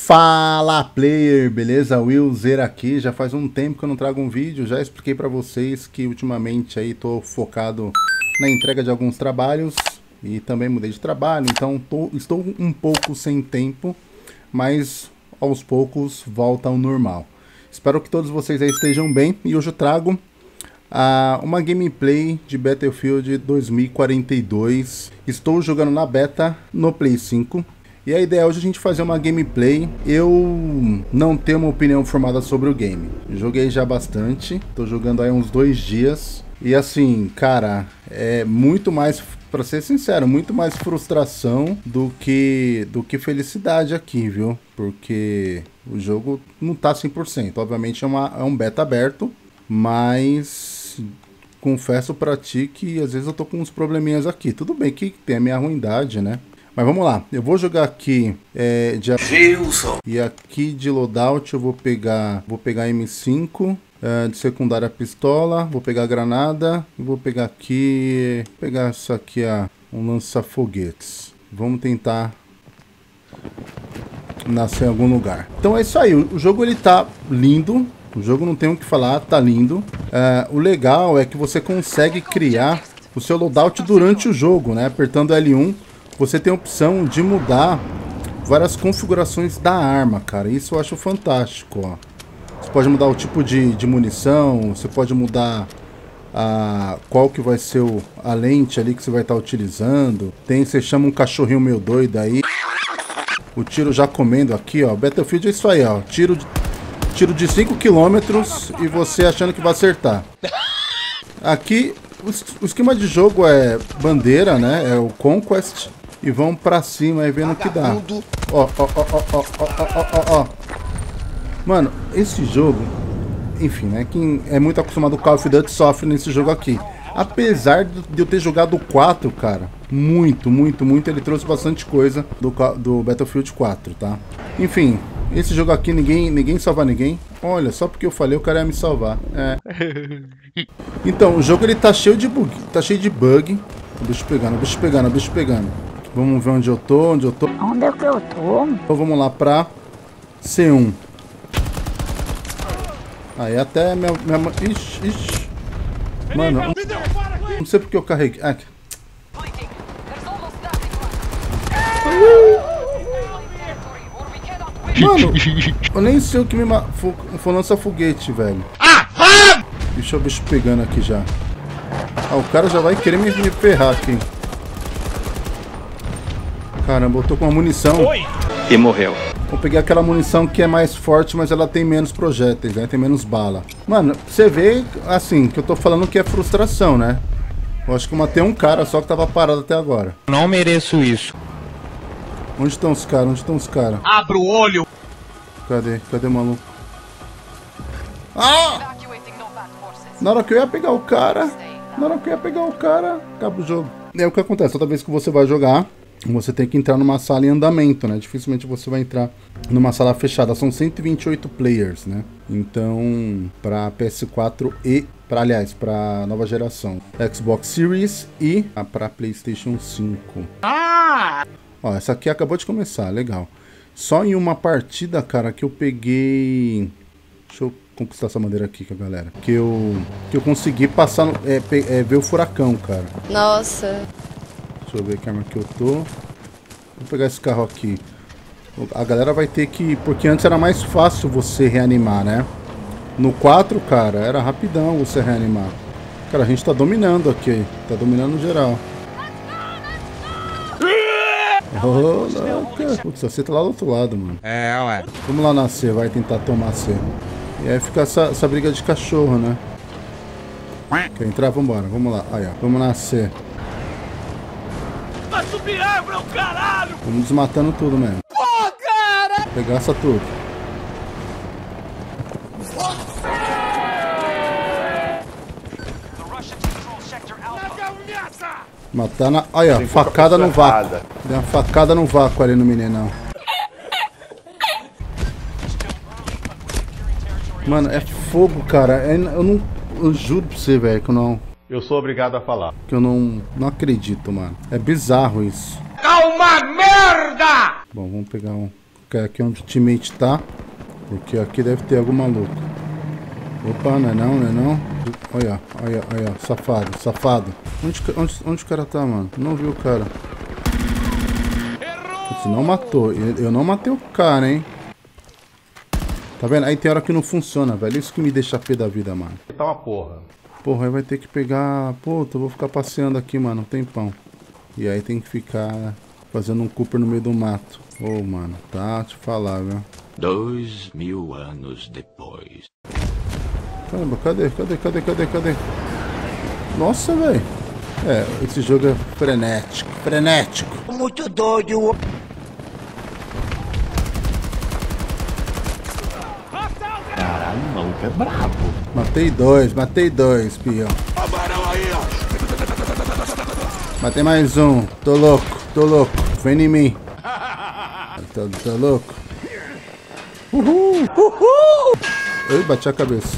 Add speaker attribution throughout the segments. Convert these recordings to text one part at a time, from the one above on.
Speaker 1: Fala player, beleza? Willzer aqui, já faz um tempo que eu não trago um vídeo, já expliquei pra vocês que ultimamente aí tô focado na entrega de alguns trabalhos e também mudei de trabalho, então estou um pouco sem tempo, mas aos poucos volta ao normal. Espero que todos vocês aí estejam bem e hoje eu trago uma gameplay de Battlefield 2042. Estou jogando na beta no Play 5. E a ideia é hoje a gente fazer uma gameplay. Eu não tenho uma opinião formada sobre o game. Joguei já bastante, tô jogando aí uns 2 dias. E assim, cara, é muito mais, pra ser sincero, muito mais frustração do que felicidade aqui, viu? Porque o jogo não tá 100%. Obviamente é um beta aberto, mas confesso pra ti que às vezes eu tô com uns probleminhas aqui. Tudo bem que tem a minha ruindade, né? Mas vamos lá, eu vou jogar aqui de e aqui de loadout eu vou pegar M5, de secundária pistola, vou pegar granada e vou pegar aqui, isso aqui, um lança-foguetes. Vamos tentar nascer em algum lugar. Então é isso aí, o jogo ele tá lindo, o jogo não tem o que falar, tá lindo. O legal é que você consegue criar o seu loadout durante o jogo, né? Apertando L1. Você tem a opção de mudar várias configurações da arma, cara. Isso eu acho fantástico, ó. Você pode mudar o tipo de munição, você pode mudar qual que vai ser a lente ali que você vai estar utilizando. Você chama um cachorrinho meio doido aí. O tiro já comendo aqui, ó. Battlefield é isso aí, ó. Tiro de 5 km e você achando que vai acertar. Aqui, o esquema de jogo é bandeira, né? É o Conquest. E vão pra cima aí vendo o que dá. Ó. Mano, esse jogo, enfim, né? Quem é muito acostumado com Call of Duty sofre nesse jogo aqui. Apesar de eu ter jogado o 4, cara, muito, ele trouxe bastante coisa do Battlefield 4, tá? Enfim, esse jogo aqui ninguém salva ninguém. Olha, só porque eu falei o cara ia me salvar. Então, o jogo ele tá cheio de bug. O bicho pegando. Vamos ver onde eu tô. Onde é que eu tô? Então vamos lá pra C1. Aí até minha... Ixi. Mano, não sei porque eu carreguei. Mano, eu nem sei o que me foi lança-foguete, velho. Deixa o bicho pegando aqui já. O cara já vai querer me ferrar aqui. Caramba, eu tô com uma munição.
Speaker 2: E morreu.
Speaker 1: Vou pegar aquela munição que é mais forte, mas ela tem menos projéteis, né? Tem menos bala. Mano, você vê, assim, que eu tô falando que é frustração, né? Eu acho que eu matei um cara só que tava parado até agora.
Speaker 2: Não mereço isso.
Speaker 1: Onde estão os caras?
Speaker 2: Abra o olho!
Speaker 1: Cadê o maluco? Na hora que eu ia pegar o cara, acaba o jogo. É o que acontece, toda vez que você vai jogar, você tem que entrar numa sala em andamento, né? Dificilmente você vai entrar numa sala fechada. São 128 players, né? Então, para PS4 e, para nova geração, Xbox Series e para PlayStation 5. Ó, essa aqui acabou de começar, legal. Só em uma partida, cara, que eu peguei... Deixa eu conquistar essa bandeira aqui com a galera. Que eu consegui passar, ver o furacão, cara.
Speaker 3: Nossa.
Speaker 1: Deixa eu ver que arma que eu tô. Vou pegar esse carro aqui. A galera vai ter que... Porque antes era mais fácil você reanimar, né? No 4, cara, era rapidão você reanimar. Cara, a gente tá dominando aqui. Tá dominando geral. Putz, você tá lá do outro lado, mano.
Speaker 2: Ué.
Speaker 1: Vamos lá na C, vai tentar tomar C. E aí fica essa briga de cachorro, né? Quer entrar? Vambora, vamos lá. Aí, ó. Vamos na C.
Speaker 2: Vai subir árvore, caralho!
Speaker 1: Vamos desmatando tudo mesmo.
Speaker 2: Pô, cara!
Speaker 1: Pegaça tudo. Matar na... Olha, facada no vácuo. Deu uma facada no vácuo ali no meninão. Mano, é fogo, cara. Eu juro pra você, velho, que eu não...
Speaker 4: Eu sou obrigado a falar.
Speaker 1: Que eu não acredito, mano. É bizarro isso.
Speaker 2: É uma merda!
Speaker 1: Bom, vamos pegar um cair aqui onde o teammate tá. Porque aqui deve ter algum maluco. Opa, não é não, não é não. Olha, olha, olha, safado, safado. Onde o cara tá, mano? Não vi o cara. Você não matou. Eu não matei o cara, hein? Tá vendo? Aí tem hora que não funciona, velho. Isso que me deixa pé da vida, mano.
Speaker 2: Tá uma porra.
Speaker 1: Porra, aí vai ter que pegar... Puta, eu vou ficar passeando aqui, mano, um tempão. E aí tem que ficar fazendo um Cooper no meio do mato. Ô, mano, tá? Te falar, viu?
Speaker 3: 2000 anos depois.
Speaker 1: Caramba, cadê? Nossa, velho. É, esse jogo é frenético, frenético.
Speaker 4: Muito doido.
Speaker 3: Caralho, o maluco é brabo.
Speaker 1: Matei dois, pião. Matei mais um. Tô louco. Vem em mim. Tô louco. Uhul. Eu bati a cabeça.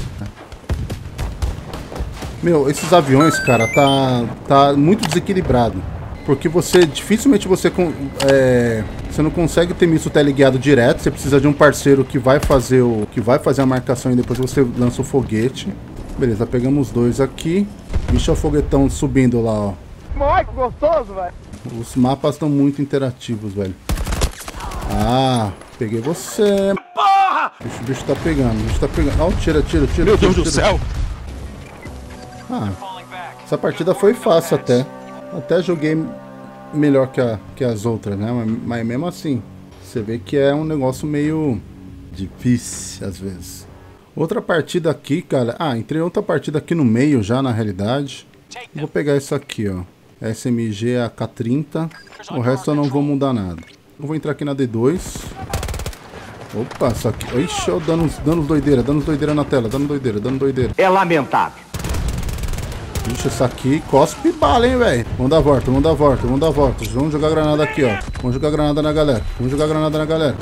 Speaker 1: Meu, esses aviões, cara, tá muito desequilibrado. Porque dificilmente você não consegue ter míssil teleguiado direto. Você precisa de um parceiro que vai fazer a marcação e depois você lança o foguete. Beleza, pegamos dois aqui. Bicho, é o foguetão subindo lá, ó.
Speaker 2: Ai, que gostoso, velho.
Speaker 1: Os mapas estão muito interativos, velho. Ah, peguei você.
Speaker 2: Porra!
Speaker 1: O bicho tá pegando, Ó, tira.
Speaker 2: Meu Deus do céu.
Speaker 1: Ah, essa partida foi fácil até. Até joguei melhor que as outras, né? Mas mesmo assim, você vê que é um negócio meio difícil às vezes. Outra partida aqui, cara. Ah, entrei outra partida aqui no meio já, na realidade. Vou pegar isso aqui, ó. SMG AK-30. O resto eu não vou mudar nada. Eu vou entrar aqui na D2. Opa, isso aqui. Ixi, ó, dando uns doideira na tela. Dando doideira.
Speaker 2: É lamentável.
Speaker 1: Ixi, essa aqui cospe bala, hein, velho. Vamos dar volta. Vamos jogar granada aqui, ó. Vamos jogar granada na galera. Jogar granada na galera.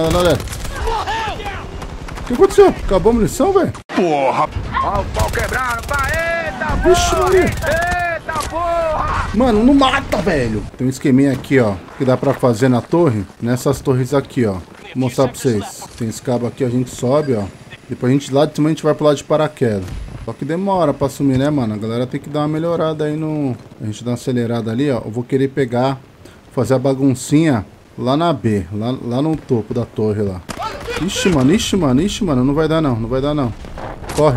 Speaker 1: O que aconteceu? Acabou a munição, velho?
Speaker 2: Porra. Ó o pau quebrando. Eita,
Speaker 1: Vixe,
Speaker 2: porra.
Speaker 1: Maria.
Speaker 2: Eita, porra.
Speaker 1: Mano, não mata, velho. Tem um esqueminha aqui, ó, que dá pra fazer na torre. Nessas torres aqui, ó. Vou mostrar pra vocês. Tem esse cabo aqui, a gente sobe, ó. Depois a gente lá de cima a gente vai pro lado de paraquedas. Só que demora pra sumir, né, mano? A galera tem que dar uma melhorada aí no... A gente dá uma acelerada ali, ó. Eu vou querer pegar, fazer a baguncinha lá na B. Lá no topo da torre lá. Ixi, mano. Não vai dar, não. Corre.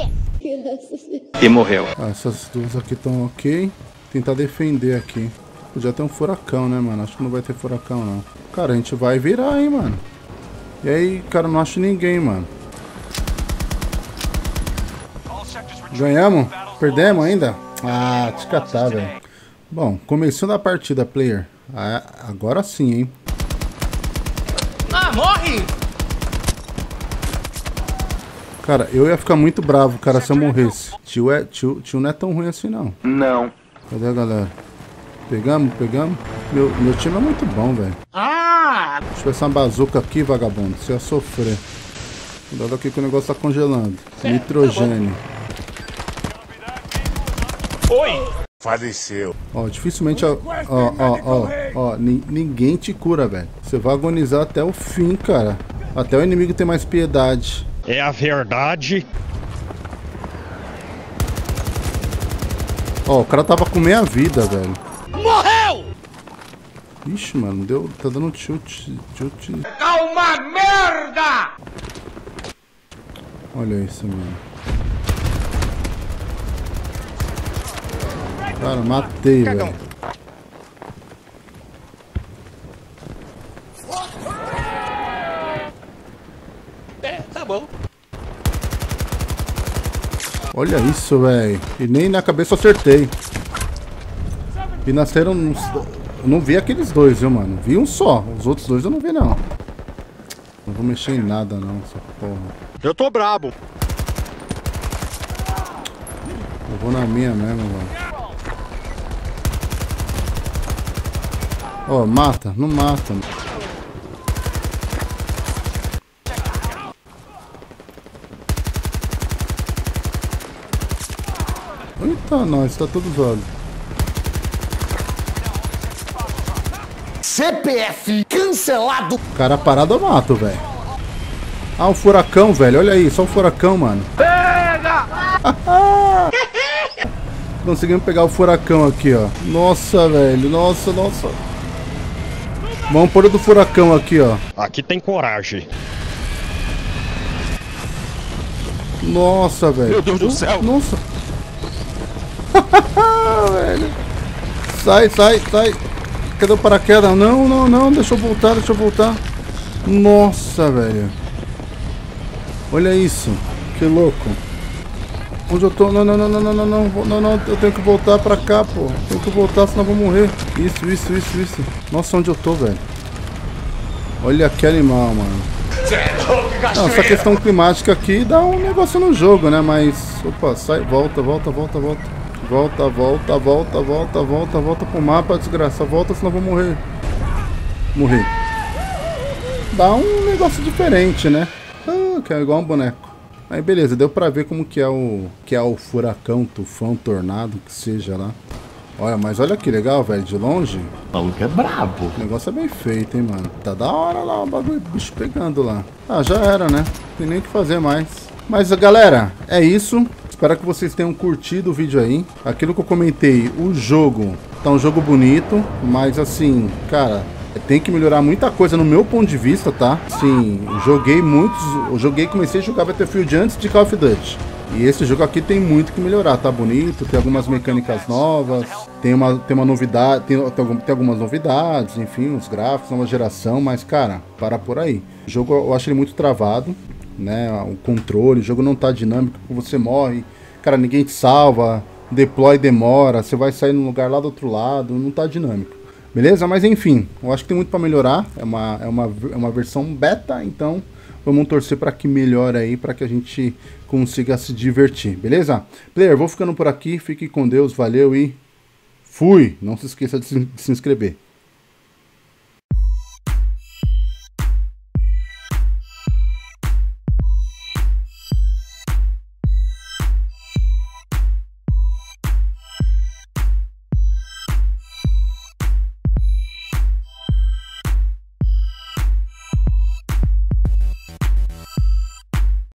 Speaker 2: E morreu.
Speaker 1: Ah, essas duas aqui estão ok. Tentar defender aqui. Podia ter um furacão, né, mano? Acho que não vai ter furacão, não. Cara, a gente vai virar, hein, mano. E aí, cara, não acho ninguém, mano. Ganhamos? Perdemos ainda? Ah, te catar, velho. Bom, começando a partida, player. Ah, agora sim, hein.
Speaker 2: Ah, morre!
Speaker 1: Cara, eu ia ficar muito bravo, cara, se eu morresse. Tio não é tão ruim assim, não.
Speaker 2: Não.
Speaker 1: Cadê a galera? Pegamos? Meu time é muito bom, velho.
Speaker 2: Ah!
Speaker 1: Deixa eu ver essa bazuca aqui, vagabundo. Você ia sofrer. Cuidado aqui que o negócio tá congelando. Nitrogênio.
Speaker 2: Oi!
Speaker 3: Faleceu.
Speaker 1: Ó, dificilmente... Ó, ninguém te cura, velho. Você vai agonizar até o fim, cara. Até o inimigo ter mais piedade.
Speaker 2: É a verdade.
Speaker 1: Ó, o cara tava com meia vida, velho.
Speaker 2: Morreu!
Speaker 1: Ixi, mano, tá dando tilt.
Speaker 2: É uma merda!
Speaker 1: Olha isso, mano. Cara, matei, velho.
Speaker 2: É, tá bom.
Speaker 1: Olha isso, velho. E nem na cabeça eu acertei. E nasceram... Eu não vi aqueles dois, viu, mano? Vi um só. Os outros dois eu não vi, não. Não vou mexer em nada, não, essa porra.
Speaker 2: Eu tô brabo.
Speaker 1: Eu vou na minha mesmo, velho. Ó, mata. Não mata. Eita, nós. Tá tudo zoado.
Speaker 4: CPF cancelado.
Speaker 1: Cara parado eu mato, velho. Ah, o furacão, velho. Olha aí, só o furacão, mano.
Speaker 2: Pega!
Speaker 1: Conseguimos pegar o furacão aqui, ó. Nossa, velho. Nossa, nossa. Vamos pôr o do furacão aqui, ó.
Speaker 5: Aqui tem coragem.
Speaker 1: Nossa, velho.
Speaker 5: Meu Deus do céu.
Speaker 1: Nossa. Velho. Sai, sai, sai. Cadê o paraquedas? Não, não, não. Deixa eu voltar, deixa eu voltar. Nossa, velho. Olha isso. Que louco. Onde eu tô? Não, não, não, não, não, não, não, não, não. Eu tenho que voltar pra cá, pô. Tenho que voltar, senão eu vou morrer. Isso. Nossa, onde eu tô, velho? Olha que animal, mano. Não, essa questão climática aqui dá um negócio no jogo, né? Mas, opa, sai, volta. Volta pro mapa, desgraça. Volta, senão eu vou morrer. Morri. Dá um negócio diferente, né? Ah, que é igual um boneco. Aí beleza, deu pra ver como que é o furacão, tufão, tornado, que seja lá. Olha, mas olha que legal, velho, de longe.
Speaker 3: O maluco é brabo.
Speaker 1: O negócio é bem feito, hein, mano. Tá da hora lá o bagulho, bicho pegando lá. Ah, já era, né? Não tem nem o que fazer mais. Mas, galera, é isso. Espero que vocês tenham curtido o vídeo aí. Aquilo que eu comentei, o jogo tá um jogo bonito, mas assim, cara, tem que melhorar muita coisa no meu ponto de vista, tá? Sim, comecei a jogar Battlefield antes de Call of Duty. E esse jogo aqui tem muito que melhorar, tá bonito, tem algumas mecânicas novas, tem uma novidade, tem algumas novidades, enfim, os gráficos, nova geração, mas cara, para por aí. O jogo eu acho ele muito travado, né? O controle, o jogo não tá dinâmico, você morre, cara, ninguém te salva, deploy demora, você vai sair num lugar lá do outro lado, não tá dinâmico. Beleza? Mas enfim, eu acho que tem muito para melhorar, é uma versão beta, então vamos torcer para que melhore aí, para que a gente consiga se divertir, beleza? Player, vou ficando por aqui, fique com Deus, valeu e fui! Não se esqueça de se inscrever.